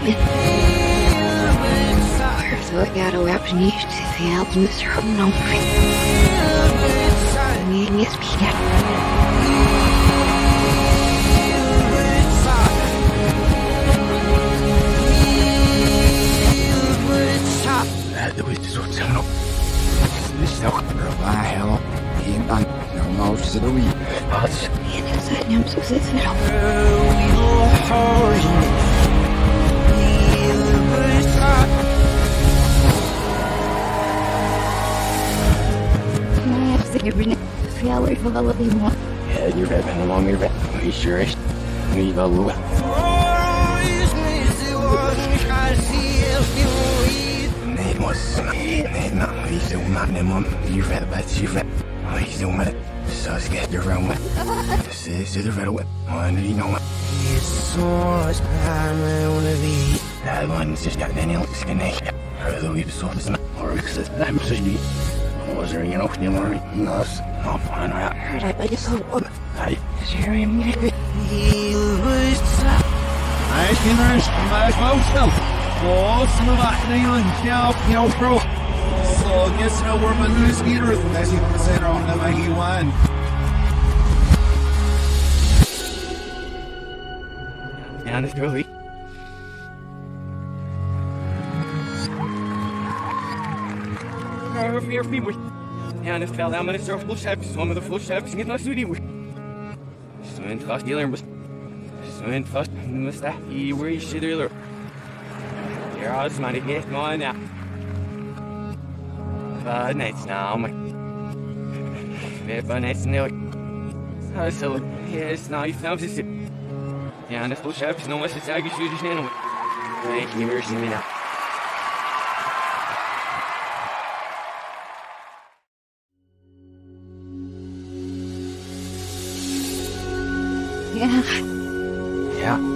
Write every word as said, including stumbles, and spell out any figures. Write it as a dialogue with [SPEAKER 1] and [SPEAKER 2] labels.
[SPEAKER 1] So I got a weapon used to the album is from no yes, Peter.
[SPEAKER 2] هذا ويتزوج سمنو نشتاق ربع حلو ينقل نوم سدوي هاتش
[SPEAKER 1] أنا سألني أمسك سفر ما يفزق ابنك في أول فغلط يموت
[SPEAKER 2] يا دي ربع نوم ربع ويشرش ويبلو was nee, not we so minimum. You read but you read. I so mad. So scared to run with. This is the red one. I need no one. It's so much time I wanna be. That one's just got any else can make. Or the weep so is not. Or it's I'm saying. Was there you know you more nice. I'll find out.
[SPEAKER 1] I just hope.
[SPEAKER 2] Hey.
[SPEAKER 1] Sherry, I'm gonna
[SPEAKER 3] I can rush my house. Most of that nailing help, you know, bro. So, guess no we're my new speeders, and as you can say, on the Maggie one.
[SPEAKER 2] Yeah, this really. Over for your people. Yeah, this fell down, but it's our full steps. One of the full steps, get my studio. So, in fast dealer, but so in fast, must that be where you should earlier. You're all smart to get going now. But nights now, my. But nights now. So, yes, now you found this. Yeah, and the full shops, no one's a tag, you should just handle it. Thank you for seeing me now.
[SPEAKER 1] Yeah.
[SPEAKER 2] Yeah.